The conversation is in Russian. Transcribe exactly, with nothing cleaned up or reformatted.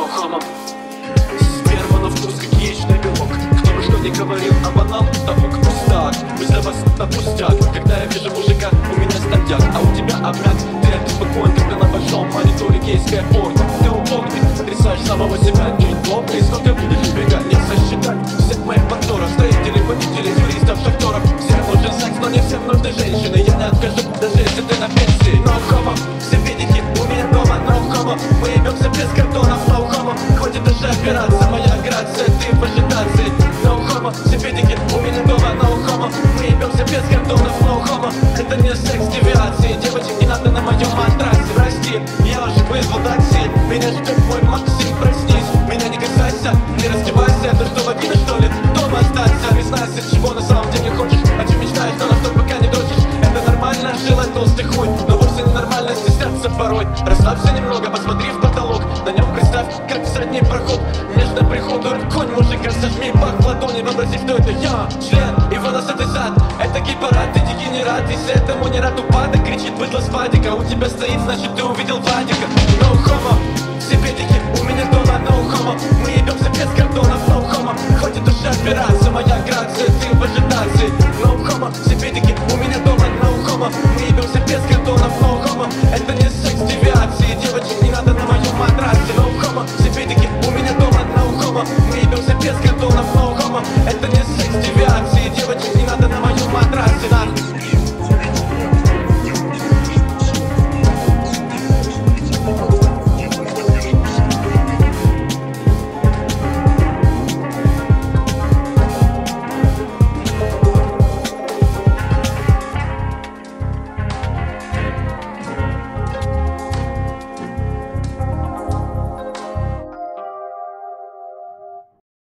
no homo. Сперма на вкус как яичный белок. Кто бы что ни говорил, а банан того пустак. Мы за вас на пустяк. Когда я вижу мужика, у меня статьяк, а у тебя обмяк. Ты обеспокоен, когда на большом мониторе гейская порно. Ты упорный, потрясаешь самого себя. Чуть плохо, и сколько будешь убегать? Не сосчитать всех моих партнеров, строителей, водителей, туристов, шахтеров. Всем нужен секс, но не всем нужны женщины. Я не откажу, даже если ты на пенсии. No homo, все видите, у меня дома no homo. Мы ебемся без картонов, no homo. Хватит даже опираться, моя грация, ты в ажитации. No homo, все видите, у меня дома no homo. Мы ебемся без картонов, no homo. Это не секс девиации, девочек не надо на моем матрасе. Прости, я уже вызвал такси. Меня ждет мой Максим, проснись. Меня не касайся, не раздевайся. Это что, вагина, что ли? Дома остаться. Не знаю, из чего на самом деле хочешь. О чем мечтаешь, но на что пока не дрочишь. Это нормально, желать толстый хуй, но вовсе не нормально стесняться порой. Расслабься немного, посмотри в потолок. На нем представь, как в задний проход. Нежно приходу, конь мужика, сожми пах в ладони. Вообрази, что это я, член, и волосатый зад. Это гей-парад, ты дегенерат. Если этому не рад упадок, кричит быдло с падика. У тебя стоит, значит ты увидел Владика. No homo, все педики, у меня дома no homo. Мы ебемся без кордонов, no homo. Хватит душа опираться, моя грация, ты в ажитации. No homo, все педики, у меня дома no homo. Мы ебемся без кордонов, no homo. Это не секс девиации, девочек не надо на моем матрасе. No homo, все педики, у меня дома no homo. Мы ебемся без кордонов, no homo. Это